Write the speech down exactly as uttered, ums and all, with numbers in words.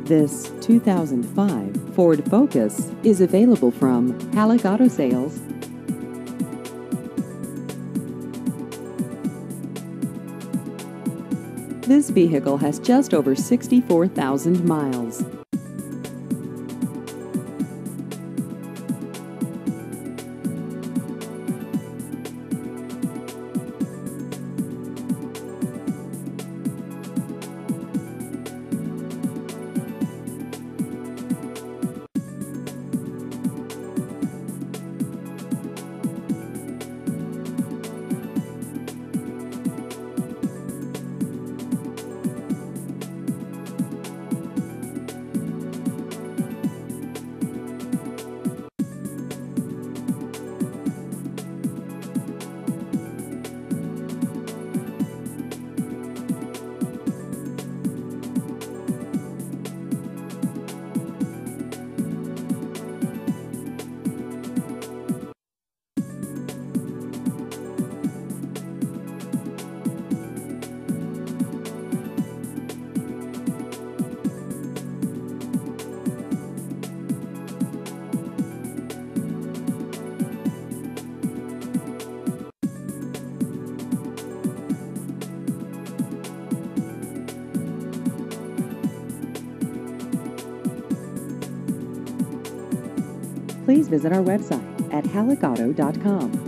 This two thousand five Ford Focus is available from Halleck Auto Sales. This vehicle has just over sixty-four thousand miles. Please visit our website at halleck auto dot com.